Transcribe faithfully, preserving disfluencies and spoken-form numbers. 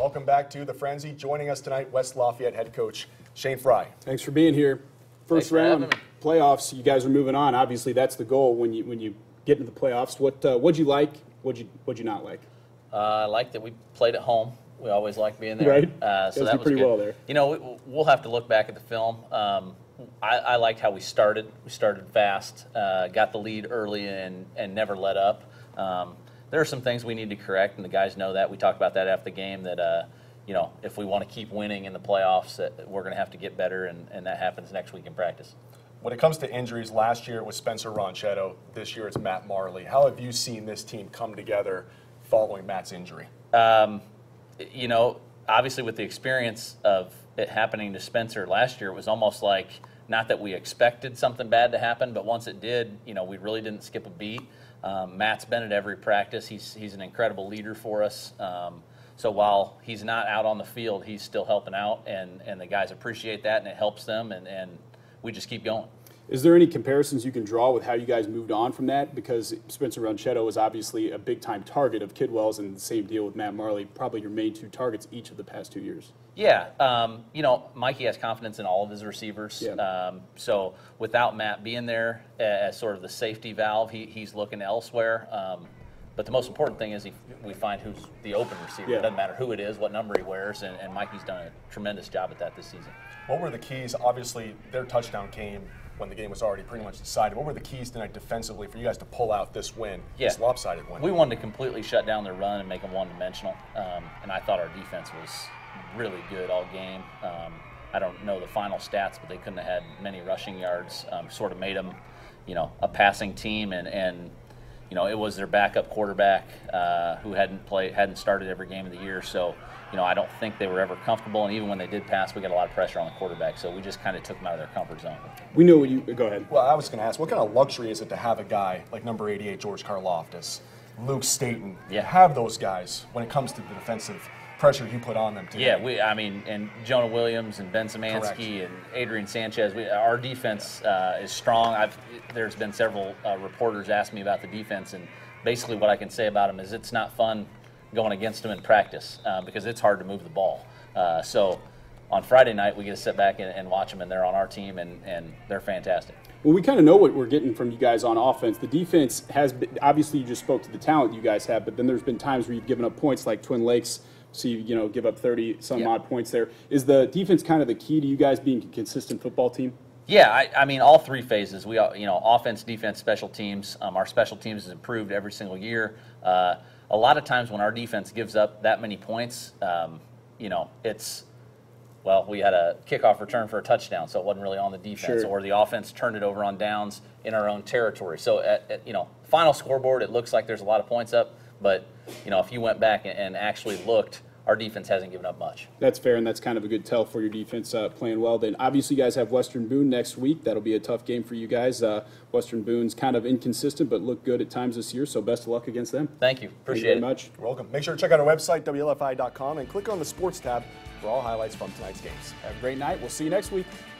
welcome back to the Frenzy. Joining us tonight, West Lafayette head coach Shane Fry. Thanks for being here. First round playoffs. You guys are moving on. Obviously, that's the goal when you when you get into the playoffs. What uh, what'd you like? What'd you what'd you not like? Uh, I like that we played at home. We always like being there. Right. Uh, so that was pretty good. well there. You know, we, we'll have to look back at the film. Um, I, I liked how we started. We started fast, uh, got the lead early, and and never let up. Um, there are some things we need to correct, and the guys know that. We talked about that after the game. That uh, you know, if we want to keep winning in the playoffs, that we're going to have to get better, and, and that happens next week in practice. When it comes to injuries, last year it was Spencer Ronchetto. This year it's Matt Marley. How have you seen this team come together following Matt's injury? Um, you know, obviously with the experience of it happening to Spencer last year, it was almost like, not that we expected something bad to happen, but once it did, you know, we really didn't skip a beat. Um, Matt's been at every practice. He's he's an incredible leader for us. Um, so while he's not out on the field, he's still helping out, and, and the guys appreciate that, and it helps them, and, and we just keep going. Is there any comparisons you can draw with how you guys moved on from that? Because Spencer Ronchetto was obviously a big-time target of Kidwell's, and the same deal with Matt Marley, probably your main two targets each of the past two years. Yeah, um, you know, Mikey has confidence in all of his receivers. Yeah. Um, so without Matt being there as sort of the safety valve, he, he's looking elsewhere. Um, but the most important thing is he, we find who's the open receiver. Yeah. It doesn't matter who it is, what number he wears, and, and Mikey's done a tremendous job at that this season. What were the keys? Obviously, their touchdown came when the game was already pretty much decided. What were the keys tonight defensively for you guys to pull out this win, yeah. this lopsided win? We wanted to completely shut down their run and make them one-dimensional, um, and I thought our defense was really good all game. Um, I don't know the final stats, but they couldn't have had many rushing yards. Um, sort of made them, you know, a passing team, and, and you know, it was their backup quarterback uh, who hadn't played, hadn't started every game of the year. So, you know, I don't think they were ever comfortable, and even when they did pass, we got a lot of pressure on the quarterback. So we just kind of took them out of their comfort zone. We know what you go ahead. Well, I was going to ask, what kind of luxury is it to have a guy like number eighty-eight, George Karloftis, Luke Staten, yeah. have those guys when it comes to the defensive pressure you put on them today? Yeah, we. I mean, and Jonah Williams and Ben Szymanski Correct. and Adrian Sanchez. We, our defense uh, is strong. I've there's been several uh, reporters ask me about the defense, and basically what I can say about them is it's not fun going against them in practice uh, because it's hard to move the ball. Uh, so on Friday night we get to sit back and, and watch them, and they're on our team, and, and they're fantastic. Well, we kind of know what we're getting from you guys on offense. The defense has been, obviously you just spoke to the talent you guys have, but then there's been times where you've given up points like Twin Lakes. So you, you know, give up thirty some yeah. odd points there. Is the defense kind of the key to you guys being a consistent football team? Yeah, I, I mean, all three phases. We, you know, offense, defense, special teams. Um, our special teams has improved every single year. Uh, a lot of times when our defense gives up that many points, um, you know, it's, well, we had a kickoff return for a touchdown, so it wasn't really on the defense, Sure. or the offense turned it over on downs in our own territory. So, at, at, you know, final scoreboard, it looks like there's a lot of points up, but, you know, if you went back and, and actually looked, our defense hasn't given up much. That's fair, and that's kind of a good tell for your defense uh, playing well. Then obviously you guys have Western Boone next week. That'll be a tough game for you guys. Uh, Western Boone's kind of inconsistent, but look good at times this year, so best of luck against them. Thank you. Thank Appreciate you very it. much. You're welcome. Make sure to check out our website, W L F I dot com, and click on the Sports tab for all highlights from tonight's games. Have a great night. We'll see you next week.